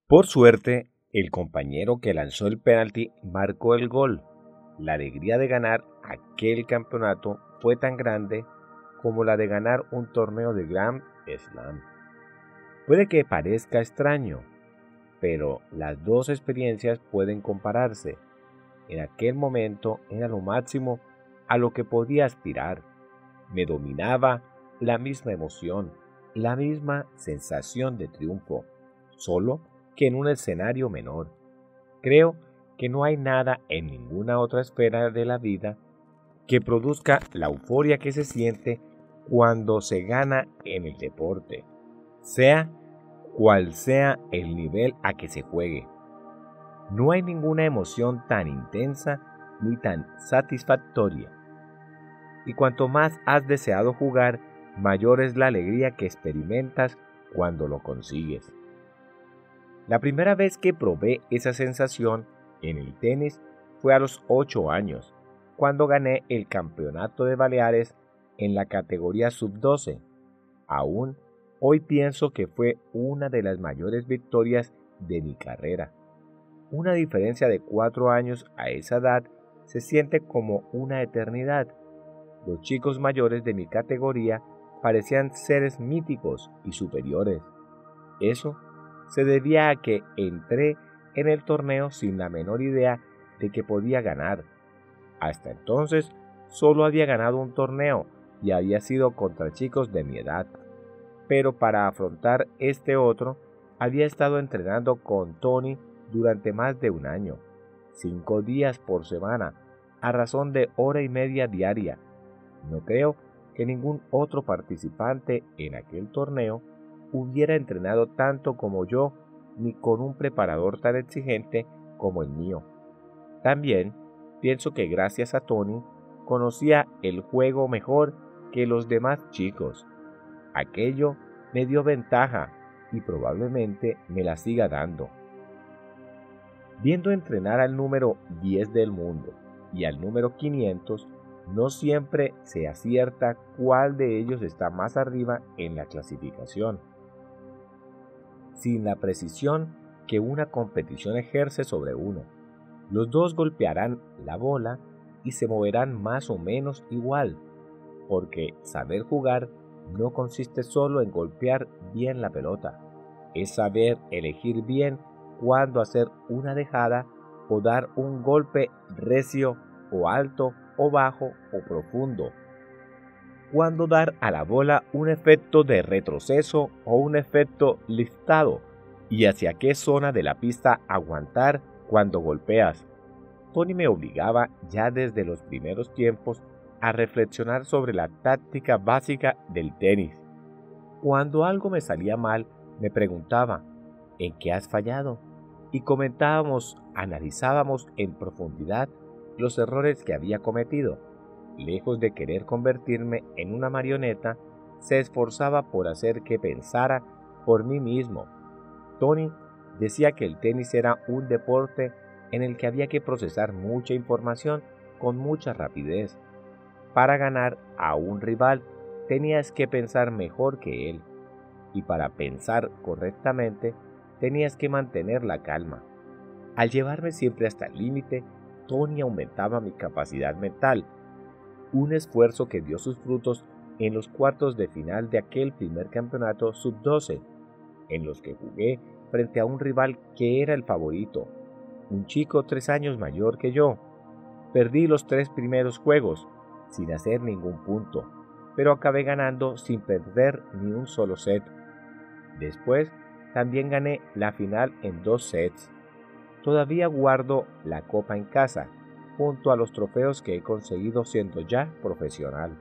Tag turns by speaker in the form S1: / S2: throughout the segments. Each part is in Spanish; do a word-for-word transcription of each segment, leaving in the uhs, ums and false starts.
S1: Por suerte, el compañero que lanzó el penalti marcó el gol. La alegría de ganar aquel campeonato fue tan grande como la de ganar un torneo de Grand Slam. Puede que parezca extraño, pero las dos experiencias pueden compararse. En aquel momento era lo máximo a lo que podía aspirar. Me dominaba la misma emoción, la misma sensación de triunfo, solo que en un escenario menor. Creo que no hay nada en ninguna otra esfera de la vida que produzca la euforia que se siente cuando se gana en el deporte, sea cual sea el nivel a que se juegue. No hay ninguna emoción tan intensa ni tan satisfactoria. Y cuanto más has deseado jugar, mayor es la alegría que experimentas cuando lo consigues. La primera vez que probé esa sensación en el tenis fue a los ocho años, cuando gané el campeonato de Baleares en la categoría sub doce. Aún hoy pienso que fue una de las mayores victorias de mi carrera. Una diferencia de cuatro años a esa edad se siente como una eternidad. Los chicos mayores de mi categoría parecían seres míticos y superiores. Eso se debía a que entré en el torneo sin la menor idea de que podía ganar. Hasta entonces solo había ganado un torneo y había sido contra chicos de mi edad. Pero para afrontar este otro, había estado entrenando con Tony durante más de un año, cinco días por semana, a razón de hora y media diaria. No creo que ningún otro participante en aquel torneo hubiera entrenado tanto como yo, ni con un preparador tan exigente como el mío. También pienso que gracias a Tony conocía el juego mejor que los demás chicos. Aquello me dio ventaja y probablemente me la siga dando. Viendo entrenar al número diez del mundo y al número quinientos, no siempre se acierta cuál de ellos está más arriba en la clasificación. Sin la precisión que una competición ejerce sobre uno, los dos golpearán la bola y se moverán más o menos igual, porque saber jugar no consiste solo en golpear bien la pelota, es saber elegir bien cuándo hacer una dejada o dar un golpe recio o alto o bajo o profundo, cuándo dar a la bola un efecto de retroceso o un efecto liftado y hacia qué zona de la pista aguantar cuando golpeas. Tony me obligaba ya desde los primeros tiempos a reflexionar sobre la táctica básica del tenis. Cuando algo me salía mal, me preguntaba, ¿en qué has fallado? Y comentábamos, analizábamos en profundidad los errores que había cometido. Lejos de querer convertirme en una marioneta, se esforzaba por hacer que pensara por mí mismo. Tony decía que el tenis era un deporte en el que había que procesar mucha información con mucha rapidez. Para ganar a un rival tenías que pensar mejor que él, y para pensar correctamente tenías que mantener la calma. Al llevarme siempre hasta el límite, Tony aumentaba mi capacidad mental, un esfuerzo que dio sus frutos en los cuartos de final de aquel primer campeonato sub doce, en los que jugué frente a un rival que era el favorito, un chico tres años mayor que yo. Perdí los tres primeros juegos, sin hacer ningún punto, pero acabé ganando sin perder ni un solo set. Después, también gané la final en dos sets. Todavía guardo la copa en casa, junto a los trofeos que he conseguido siendo ya profesional.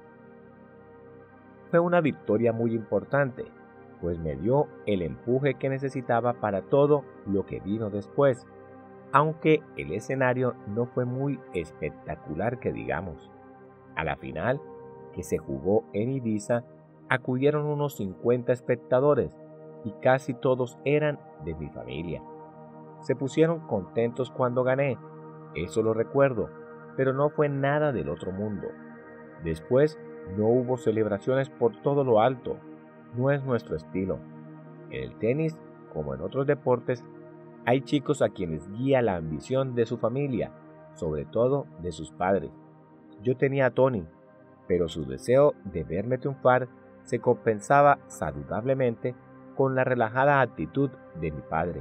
S1: Fue una victoria muy importante, pues me dio el empuje que necesitaba para todo lo que vino después, aunque el escenario no fue muy espectacular que digamos. A la final, que se jugó en Ibiza, acudieron unos cincuenta espectadores y casi todos eran de mi familia. Se pusieron contentos cuando gané, eso lo recuerdo, pero no fue nada del otro mundo. Después no hubo celebraciones por todo lo alto, no es nuestro estilo. En el tenis como en otros deportes, hay chicos a quienes guía la ambición de su familia, sobre todo de sus padres. Yo tenía a Tony, pero su deseo de verme triunfar se compensaba saludablemente con la relajada actitud de mi padre.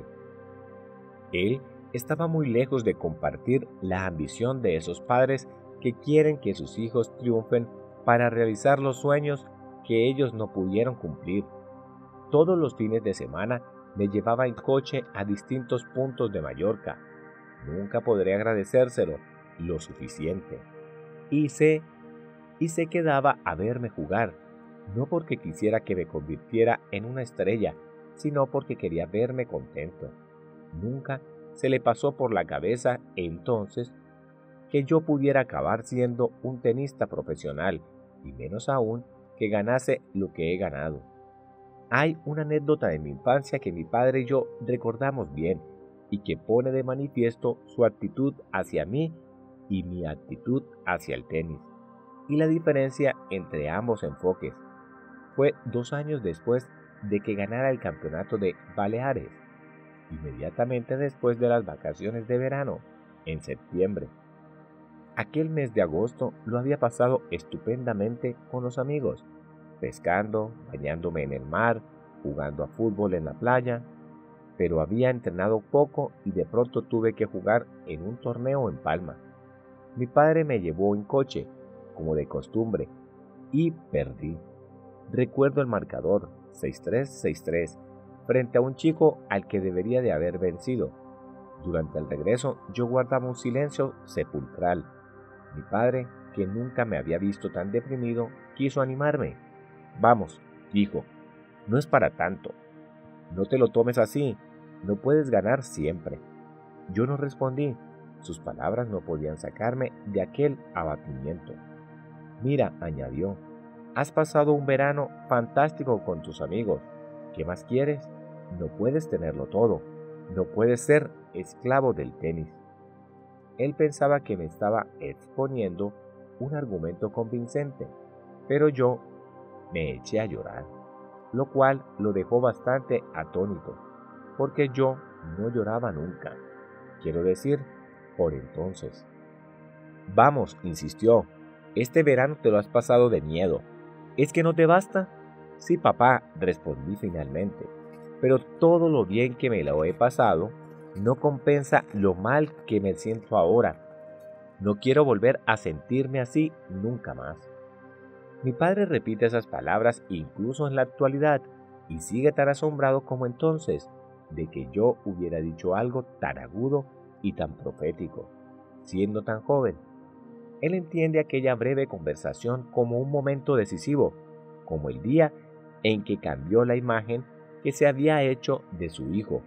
S1: Él estaba muy lejos de compartir la ambición de esos padres que quieren que sus hijos triunfen para realizar los sueños que ellos no pudieron cumplir. Todos los fines de semana me llevaba en coche a distintos puntos de Mallorca. Nunca podré agradecérselo lo suficiente. Y sé, y se quedaba a verme jugar, no porque quisiera que me convirtiera en una estrella, sino porque quería verme contento. Nunca se le pasó por la cabeza entonces que yo pudiera acabar siendo un tenista profesional, y menos aún que ganase lo que he ganado. Hay una anécdota de mi infancia que mi padre y yo recordamos bien y que pone de manifiesto su actitud hacia mí y mi actitud hacia el tenis, y la diferencia entre ambos enfoques. Fue dos años después de que ganara el campeonato de Baleares, inmediatamente después de las vacaciones de verano, en septiembre. Aquel mes de agosto lo había pasado estupendamente con los amigos, pescando, bañándome en el mar, jugando a fútbol en la playa, pero había entrenado poco y de pronto tuve que jugar en un torneo en Palma. Mi padre me llevó en coche, como de costumbre, y perdí. Recuerdo el marcador, seis tres, seis tres, frente a un chico al que debería de haber vencido. Durante el regreso yo guardaba un silencio sepulcral. Mi padre, que nunca me había visto tan deprimido, quiso animarme. «Vamos», dijo, «no es para tanto. No te lo tomes así, no puedes ganar siempre». Yo no respondí. Sus palabras no podían sacarme de aquel abatimiento. «Mira», añadió, «has pasado un verano fantástico con tus amigos. ¿Qué más quieres? No puedes tenerlo todo. No puedes ser esclavo del tenis». Él pensaba que me estaba exponiendo un argumento convincente, pero yo me eché a llorar, lo cual lo dejó bastante atónito, porque yo no lloraba nunca. Quiero decir, por entonces. «Vamos», insistió, «este verano te lo has pasado de miedo. ¿Es que no te basta?» «Sí, papá», respondí finalmente, «pero todo lo bien que me lo he pasado no compensa lo mal que me siento ahora. No quiero volver a sentirme así nunca más». Mi padre repite esas palabras incluso en la actualidad y sigue tan asombrado como entonces de que yo hubiera dicho algo tan agudo y tan profético, siendo tan joven. Él entiende aquella breve conversación como un momento decisivo, como el día en que cambió la imagen que se había hecho de su hijo,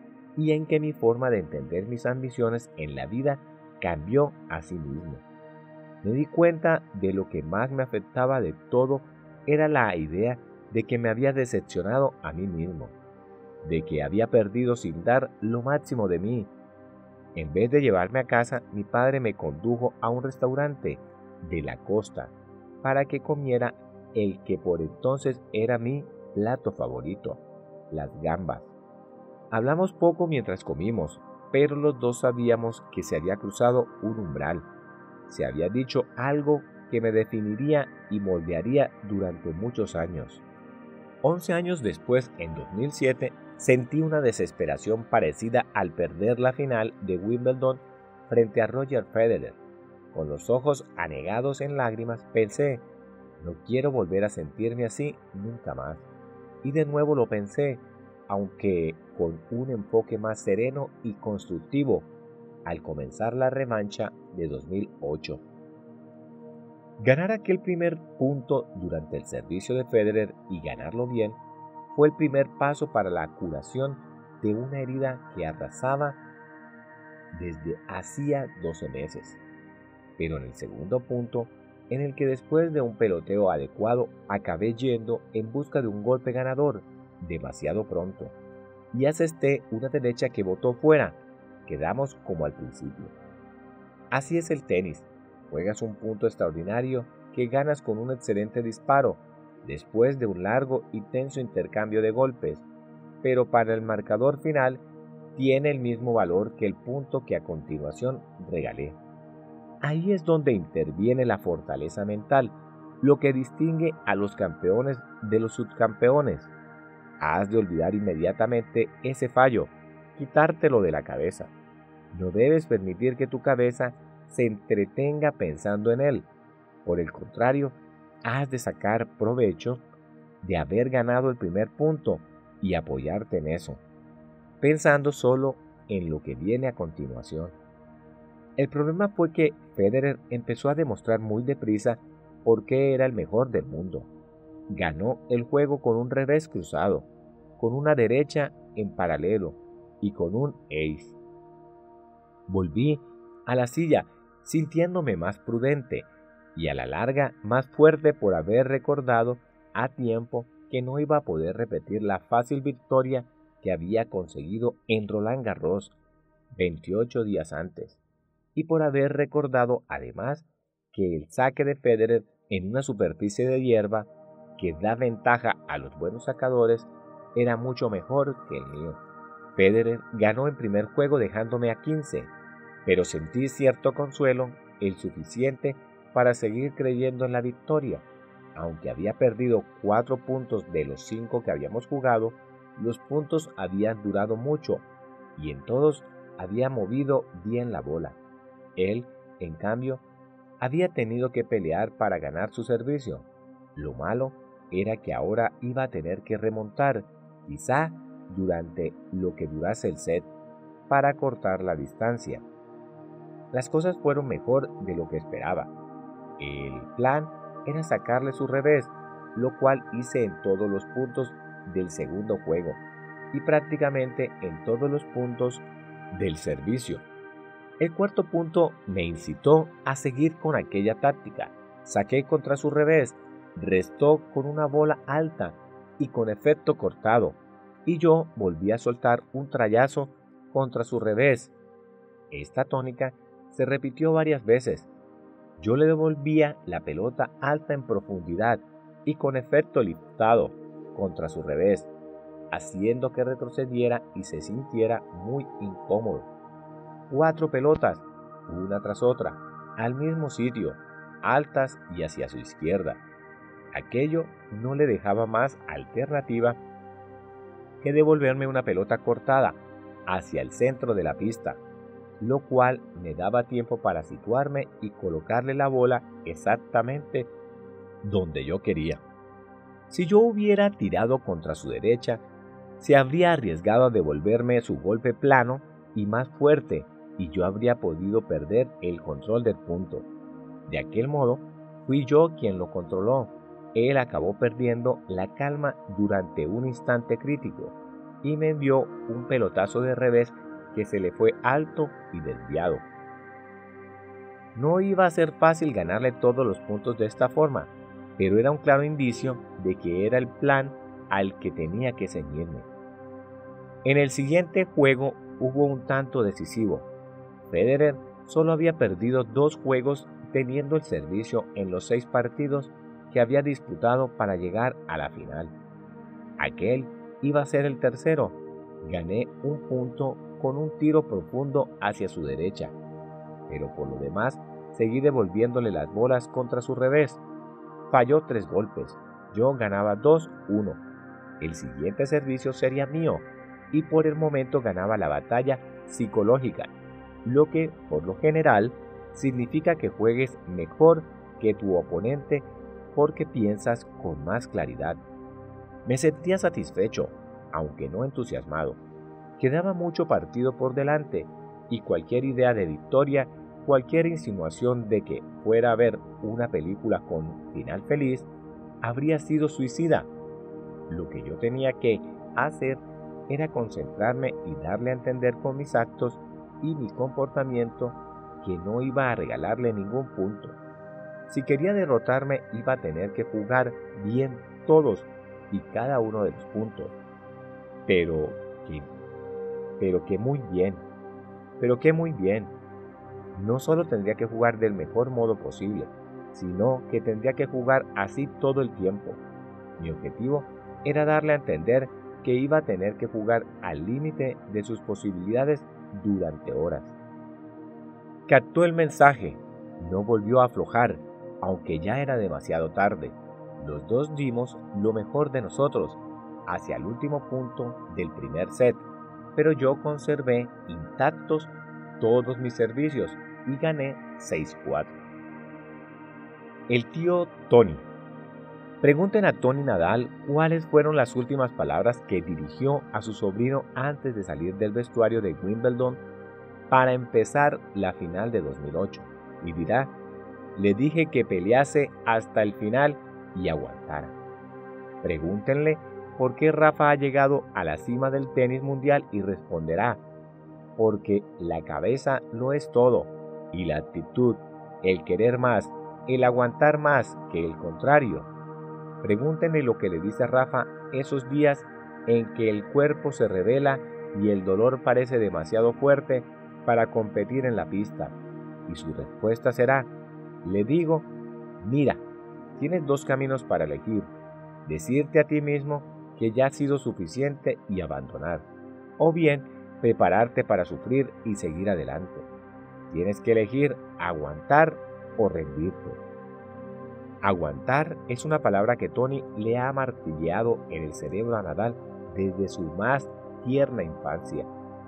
S1: y en que mi forma de entender mis ambiciones en la vida cambió a sí mismo. Me di cuenta de lo que más me afectaba de todo era la idea de que me había decepcionado a mí mismo, de que había perdido sin dar lo máximo de mí. En vez de llevarme a casa, mi padre me condujo a un restaurante de la costa para que comiera el que por entonces era mi plato favorito, las gambas. Hablamos poco mientras comimos, pero los dos sabíamos que se había cruzado un umbral. Se había dicho algo que me definiría y moldearía durante muchos años. Once años después, en dos mil siete, sentí una desesperación parecida al perder la final de Wimbledon frente a Roger Federer. Con los ojos anegados en lágrimas, pensé, no quiero volver a sentirme así nunca más. Y de nuevo lo pensé, aunque con un enfoque más sereno y constructivo, al comenzar la revancha de dos mil ocho. Ganar aquel primer punto durante el servicio de Federer y ganarlo bien fue el primer paso para la curación de una herida que arrasaba desde hacía doce meses. Pero en el segundo punto, en el que después de un peloteo adecuado acabé yendo en busca de un golpe ganador demasiado pronto y asesté una derecha que botó fuera, quedamos como al principio. Así es el tenis. Juegas un punto extraordinario que ganas con un excelente disparo, después de un largo y tenso intercambio de golpes. pero para el marcador final tiene el mismo valor que el punto que a continuación regalé. Ahí es donde interviene la fortaleza mental, lo que distingue a los campeones de los subcampeones. Has de olvidar inmediatamente ese fallo, quitártelo de la cabeza. No debes permitir que tu cabeza se entretenga pensando en él. Por el contrario, has de sacar provecho de haber ganado el primer punto y apoyarte en eso, pensando solo en lo que viene a continuación. El problema fue que Federer empezó a demostrar muy deprisa por qué era el mejor del mundo. Ganó el juego con un revés cruzado, con una derecha en paralelo y con un ace. Volví a la silla sintiéndome más prudente y a la larga más fuerte por haber recordado a tiempo que no iba a poder repetir la fácil victoria que había conseguido en Roland Garros veintiocho días antes, y por haber recordado además que el saque de Federer en una superficie de hierba que da ventaja a los buenos sacadores era mucho mejor que el mío. Federer ganó el primer juego dejándome a quince, pero sentí cierto consuelo, el suficiente para seguir creyendo en la victoria. Aunque había perdido cuatro puntos de los cinco que habíamos jugado, los puntos habían durado mucho y en todos había movido bien la bola. Él, en cambio, había tenido que pelear para ganar su servicio. Lo malo era que ahora iba a tener que remontar, quizá durante lo que durase el set, para cortar la distancia. Las cosas fueron mejor de lo que esperaba. El plan era sacarle su revés, lo cual hice en todos los puntos del segundo juego y prácticamente en todos los puntos del servicio. El cuarto punto me incitó a seguir con aquella táctica. Saqué contra su revés, restó con una bola alta y con efecto cortado, y yo volví a soltar un trayazo contra su revés. Esta tónica se repitió varias veces. Yo le devolvía la pelota alta en profundidad y con efecto liftado contra su revés, haciendo que retrocediera y se sintiera muy incómodo. Cuatro pelotas, una tras otra, al mismo sitio, altas y hacia su izquierda. Aquello no le dejaba más alternativa que devolverme una pelota cortada hacia el centro de la pista, lo cual me daba tiempo para situarme y colocarle la bola exactamente donde yo quería. Si yo hubiera tirado contra su derecha, se habría arriesgado a devolverme su golpe plano y más fuerte, y yo habría podido perder el control del punto. De aquel modo, fui yo quien lo controló. Él acabó perdiendo la calma durante un instante crítico y me envió un pelotazo de revés que se le fue alto y desviado. No iba a ser fácil ganarle todos los puntos de esta forma, pero era un claro indicio de que era el plan al que tenía que ceñirme. En el siguiente juego hubo un tanto decisivo. Federer solo había perdido dos juegos teniendo el servicio en los seis partidos que había disputado para llegar a la final. Aquel iba a ser el tercero. Gané un punto con un tiro profundo hacia su derecha, pero por lo demás seguí devolviéndole las bolas contra su revés. Falló tres golpes, yo ganaba dos uno. El siguiente servicio sería mío y por el momento ganaba la batalla psicológica, lo que por lo general significa que juegues mejor que tu oponente porque piensas con más claridad. Me sentía satisfecho, aunque no entusiasmado. Quedaba mucho partido por delante y cualquier idea de victoria, cualquier insinuación de que fuera a ver una película con final feliz, habría sido suicida. Lo que yo tenía que hacer era concentrarme y darle a entender con mis actos y mi comportamiento que no iba a regalarle ningún punto. Si quería derrotarme, iba a tener que jugar bien todos y cada uno de los puntos. Pero que, pero que muy bien, pero que muy bien. No solo tendría que jugar del mejor modo posible, sino que tendría que jugar así todo el tiempo. Mi objetivo era darle a entender que iba a tener que jugar al límite de sus posibilidades durante horas. Captó el mensaje, no volvió a aflojar, aunque ya era demasiado tarde. Los dos dimos lo mejor de nosotros hacia el último punto del primer set, pero yo conservé intactos todos mis servicios y gané seis cuatro. El tío Tony. Pregunten a Tony Nadal cuáles fueron las últimas palabras que dirigió a su sobrino antes de salir del vestuario de Wimbledon para empezar la final de dos mil ocho, y dirá: le dije que pelease hasta el final y aguantara. Pregúntenle por qué Rafa ha llegado a la cima del tenis mundial y responderá: porque la cabeza lo es todo, y la actitud, el querer más, el aguantar más que el contrario. Pregúntenle lo que le dice a Rafa esos días en que el cuerpo se revela y el dolor parece demasiado fuerte para competir en la pista, y su respuesta será: le digo, mira, tienes dos caminos para elegir, decirte a ti mismo que ya ha sido suficiente y abandonar, o bien prepararte para sufrir y seguir adelante. Tienes que elegir aguantar o rendirte. Aguantar es una palabra que Tony le ha martilleado en el cerebro a Nadal desde su más tierna infancia.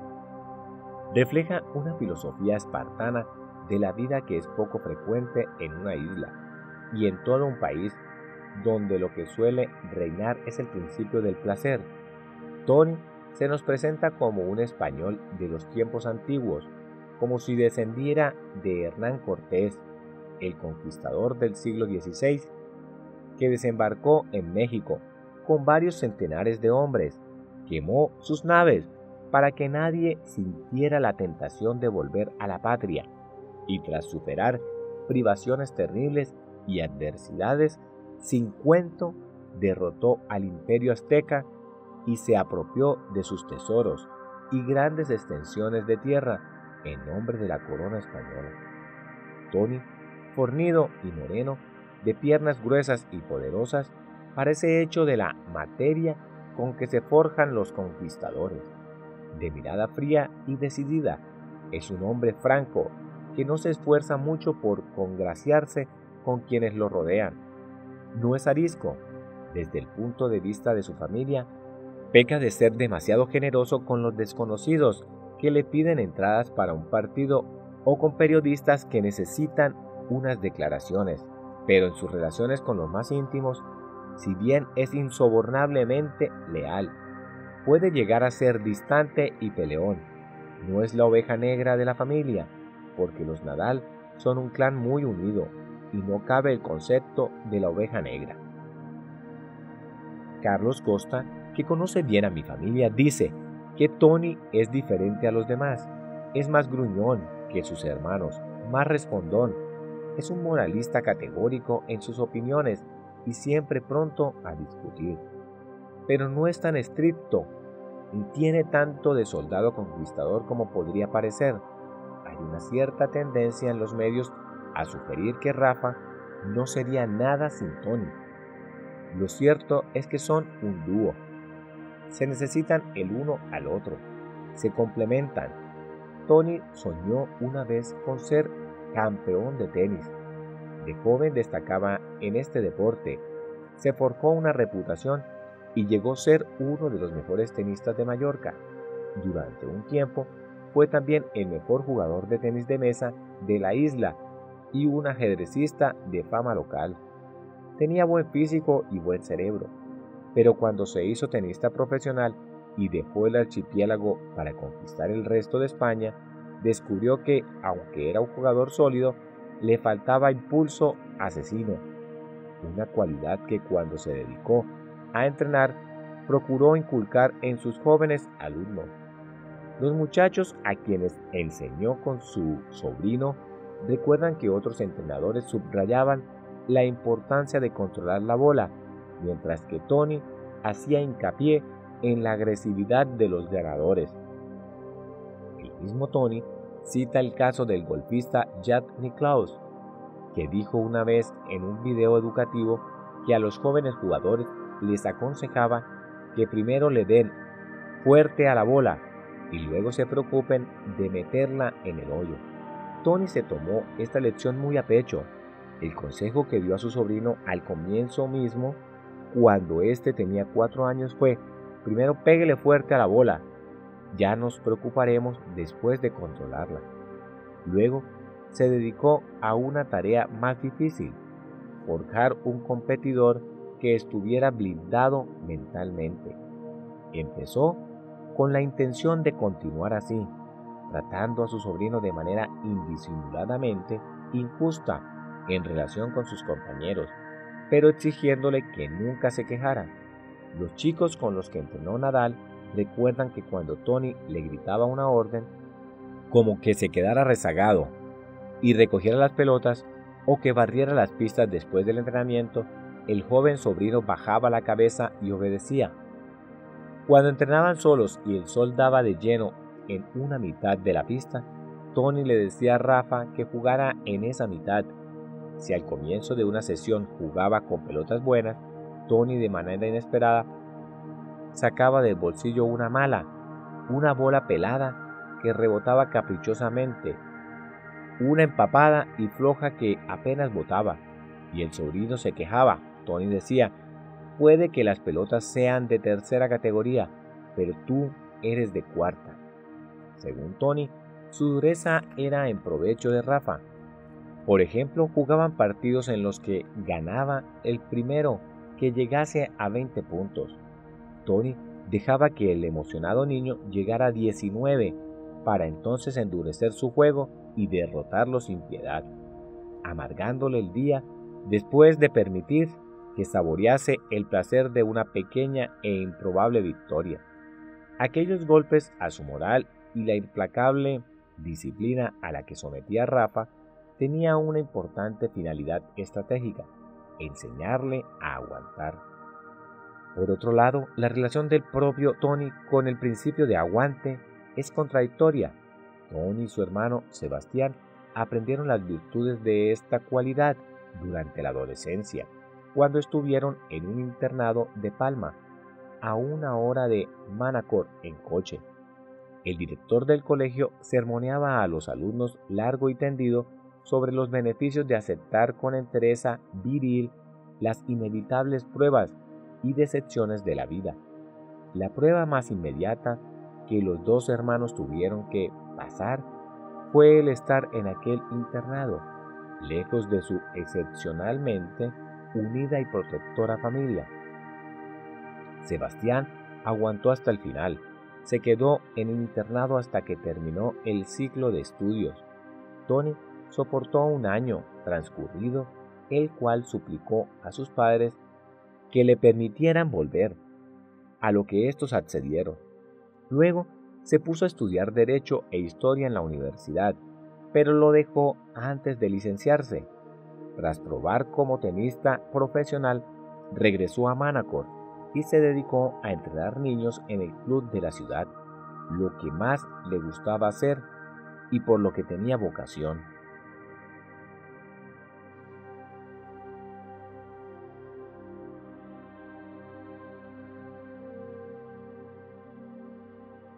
S1: Refleja una filosofía espartana de la vida que es poco frecuente en una isla y en todo un país donde lo que suele reinar es el principio del placer. Tony se nos presenta como un español de los tiempos antiguos, como si descendiera de Hernán Cortés, el conquistador del siglo dieciséis, que desembarcó en México con varios centenares de hombres, quemó sus naves para que nadie sintiera la tentación de volver a la patria, y tras superar privaciones terribles y adversidades sin cuento, derrotó al imperio azteca y se apropió de sus tesoros y grandes extensiones de tierra en nombre de la corona española. Tony, fornido y moreno, de piernas gruesas y poderosas, parece hecho de la materia con que se forjan los conquistadores. De mirada fría y decidida, es un hombre franco que no se esfuerza mucho por congraciarse con quienes lo rodean. No es arisco. Desde el punto de vista de su familia, peca de ser demasiado generoso con los desconocidos que le piden entradas para un partido o con periodistas que necesitan unas declaraciones, pero en sus relaciones con los más íntimos, si bien es insobornablemente leal, puede llegar a ser distante y peleón. No es la oveja negra de la familia, porque los Nadal son un clan muy unido y no cabe el concepto de la oveja negra. Carlos Costa, que conoce bien a mi familia, dice que Tony es diferente a los demás, es más gruñón que sus hermanos, más respondón, es un moralista categórico en sus opiniones y siempre pronto a discutir. Pero no es tan estricto, ni tiene tanto de soldado conquistador como podría parecer. Hay una cierta tendencia en los medios a sugerir que Rafa no sería nada sin Tony. Lo cierto es que son un dúo. Se necesitan el uno al otro, se complementan. Tony soñó una vez con ser campeón de tenis. De joven destacaba en este deporte, se forjó una reputación y llegó a ser uno de los mejores tenistas de Mallorca. Durante un tiempo fue también el mejor jugador de tenis de mesa de la isla y un ajedrecista de fama local. Tenía buen físico y buen cerebro, pero cuando se hizo tenista profesional y dejó el archipiélago para conquistar el resto de España, descubrió que, aunque era un jugador sólido, le faltaba impulso asesino, una cualidad que cuando se dedicó a entrenar procuró inculcar en sus jóvenes alumnos. Los muchachos a quienes enseñó con su sobrino recuerdan que otros entrenadores subrayaban la importancia de controlar la bola, mientras que Tony hacía hincapié en la agresividad de los ganadores. El mismo Tony cita el caso del golfista Jack Nicklaus, que dijo una vez en un video educativo que a los jóvenes jugadores les aconsejaba que primero le den fuerte a la bola y luego se preocupen de meterla en el hoyo. Tony se tomó esta lección muy a pecho. El consejo que dio a su sobrino al comienzo mismo, cuando éste tenía cuatro años, fue: primero péguele fuerte a la bola, ya nos preocuparemos después de controlarla. Luego se dedicó a una tarea más difícil: forjar un competidor que estuviera blindado mentalmente. Empezó con la intención de continuar así, tratando a su sobrino de manera indisimuladamente injusta en relación con sus compañeros, pero exigiéndole que nunca se quejara. Los chicos con los que entrenó Nadal recuerdan que cuando Tony le gritaba una orden, como que se quedara rezagado y recogiera las pelotas o que barriera las pistas después del entrenamiento, el joven sobrino bajaba la cabeza y obedecía. Cuando entrenaban solos y el sol daba de lleno en una mitad de la pista, Tony le decía a Rafa que jugara en esa mitad. Si al comienzo de una sesión jugaba con pelotas buenas, Tony de manera inesperada sacaba del bolsillo una mala, una bola pelada que rebotaba caprichosamente, una empapada y floja que apenas botaba, y el sobrino se quejaba. Tony decía: puede que las pelotas sean de tercera categoría, pero tú eres de cuarta. Según Tony, su dureza era en provecho de Rafa. Por ejemplo, jugaban partidos en los que ganaba el primero que llegase a veinte puntos. Tony dejaba que el emocionado niño llegara a diecinueve para entonces endurecer su juego y derrotarlo sin piedad, amargándole el día después de permitir que saborease el placer de una pequeña e improbable victoria. Aquellos golpes a su moral y la implacable disciplina a la que sometía a Rafa tenía una importante finalidad estratégica: enseñarle a aguantar. Por otro lado, la relación del propio Tony con el principio de aguante es contradictoria. Tony y su hermano Sebastián aprendieron las virtudes de esta cualidad durante la adolescencia, cuando estuvieron en un internado de Palma, a una hora de Manacor en coche. El director del colegio sermoneaba a los alumnos largo y tendido sobre los beneficios de aceptar con entereza viril las inevitables pruebas y decepciones de la vida. La prueba más inmediata que los dos hermanos tuvieron que pasar fue el estar en aquel internado, lejos de su excepcionalmente unida y protectora familia. Sebastián aguantó hasta el final. Se quedó en el internado hasta que terminó el ciclo de estudios. Tony soportó un año transcurrido, el cual suplicó a sus padres que le permitieran volver, a lo que estos accedieron. Luego se puso a estudiar Derecho e Historia en la universidad, pero lo dejó antes de licenciarse. Tras probar como tenista profesional, regresó a Manacor y se dedicó a entrenar niños en el club de la ciudad, lo que más le gustaba hacer y por lo que tenía vocación.